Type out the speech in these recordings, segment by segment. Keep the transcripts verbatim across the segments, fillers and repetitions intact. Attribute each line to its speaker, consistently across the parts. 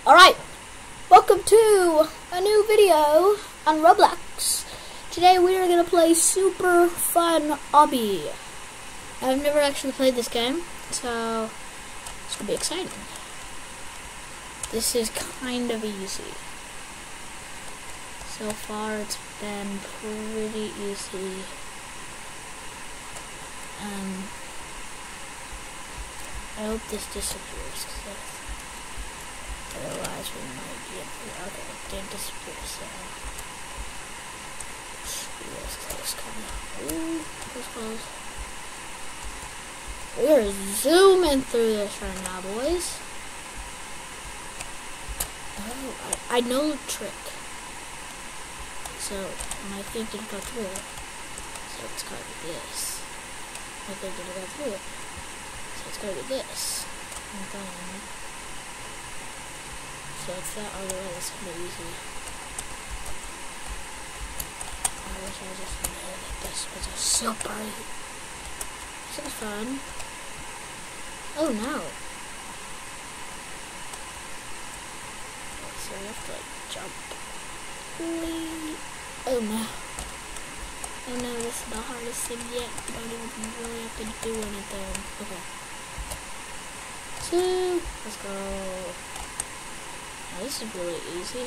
Speaker 1: Alright, welcome to a new video on Roblox. Today we are going to play super fun Obby. I've never actually played this game, so it's going to be exciting. This is kind of easy. So far it's been pretty easy. Um, I hope this disappears, because otherwise we might be able to, okay, it didn't disappear, so let's close, come on. Ooh, close, close. We are zooming through this right now, boys. Oh, I, I know the trick. So, when I think it'll go through it, so it's gotta be this. I think it'll go through it, so it's gotta be this. And then, so if that other way, it's gonna be easy. I wish I just knew that this was a super easy. This is fun. Oh no. So we have to like jump. Whee. Oh no. Oh no, this is the hardest thing yet. We don't even really have to do anything. Okay. Two. Let's go. Now, this is really easy.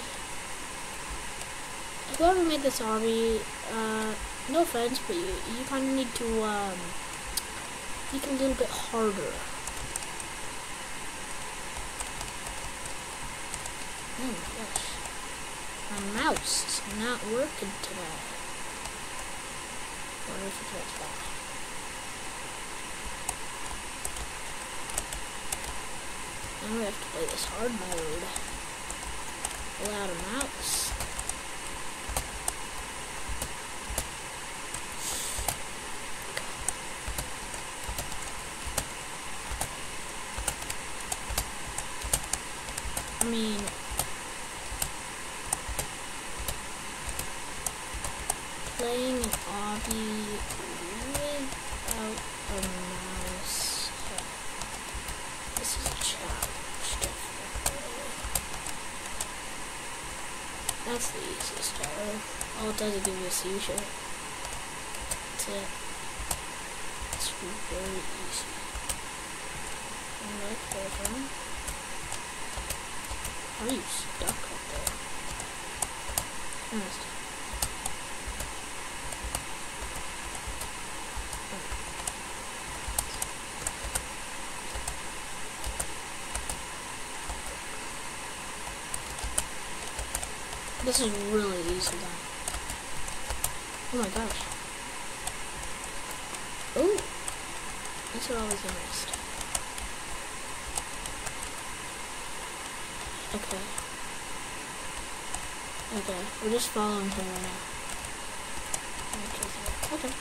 Speaker 1: Whoever made this Obby, uh, no offense, but you, you kind of need to, um, make it a little bit harder. Oh my gosh. My mouse is not working today. What if it gets back? Now we have to play this hard mode without a mouse. I mean, playing an Obby without a mouse, this is a challenge, definitely. That's the easiest part. All it does is give you a seizure. That's it. It's very easy. I like that one. How are you stuck up there? Honest. This is really easy though. Oh my gosh. Ooh. These are always the best. Okay. Okay, we're just following her right now. Okay.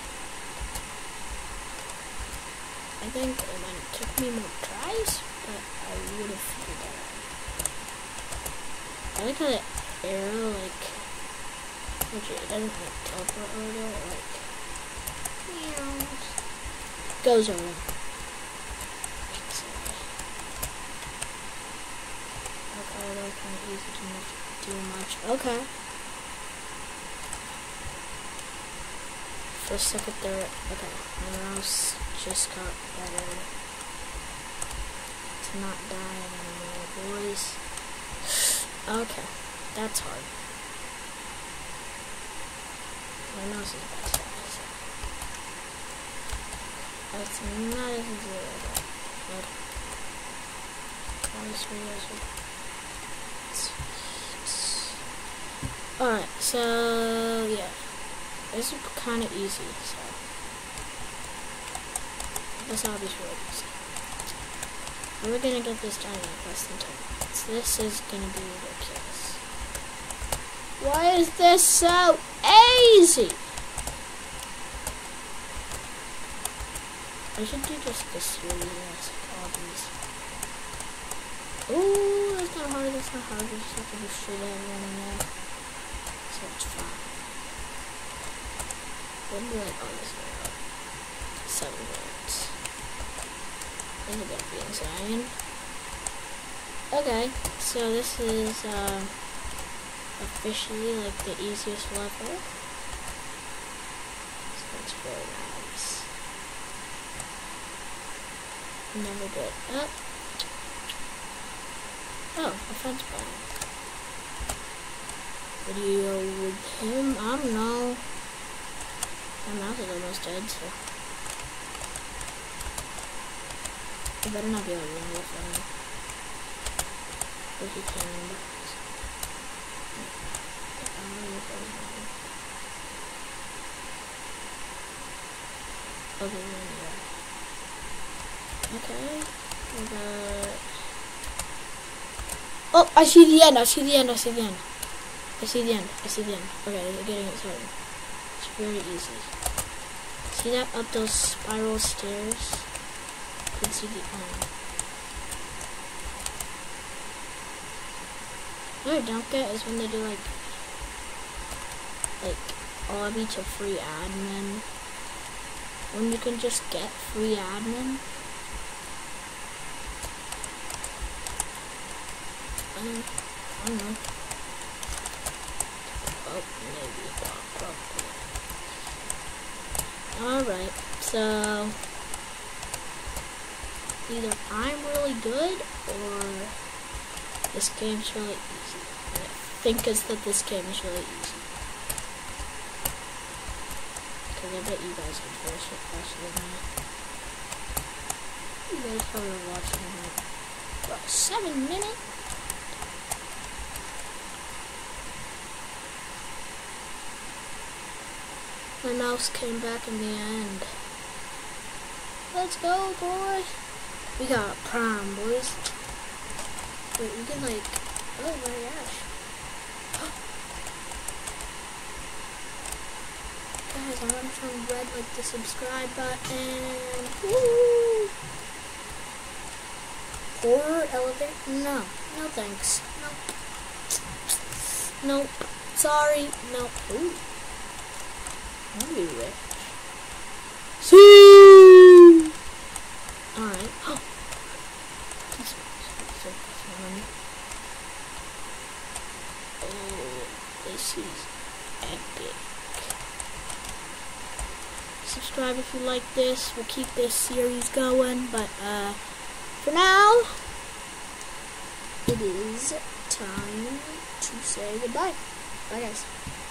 Speaker 1: I think it might took me more tries, but I would have figured that out. I like how the arrow, like, actually, it doesn't like teleport over there, it like, meow, goes over there. Okay, that was kind of easy to not do much. Okay. For a second there, okay, my mouse just got better. It's not dying anymore, boys. Okay, that's hard. My mouse is best at this. That's not as easy as that. But promise me guys will. Alright, so yeah. This is kind of easy, so this Obby's really easy. We're gonna get this done in less than ten minutes. This is gonna be ridiculous. Why is this so easy? I should do just this series of Obbies. Ooh, that's not hard, that's not hard. We just have to do straight at everyone now. So it's fine. What do I, oh, this is seven minutes. This is gonna be insane. Okay, so this is uh, officially like the easiest level. So it's very nice. Never good. Oh, oh, a fence button. Video with him. I don't know. My mouse is almost dead, so I better not be able to run with him. If you can. Okay, okay. We got... Oh, I see the end. I see the end. I see the end. I see the end. I see the end. Okay, they're getting it started. It's very easy. See that up those spiral stairs? You can see the end. What I don't get is when they do like, like Obby to free admin. When you can just get free admin. Um, I don't know. Oh, maybe. Probably. Alright, so either I'm really good or this game's really easy. And I think it's that this game is really easy. Because I bet you guys can finish it faster than me. You guys probably are watching it for about seven minutes. My mouse came back in the end. Let's go, boy. We got prom, boys. Wait, we can like, oh my gosh. Guys, I want to turn red like the subscribe button. Woo! Horror elevator? No. No thanks. Nope. Nope. Sorry. Nope. Ooh. I'll be rich. See! Alright. Oh! Oh, this is epic. Subscribe if you like this. We'll keep this series going, but uh, for now, it is time to say goodbye. Bye, guys.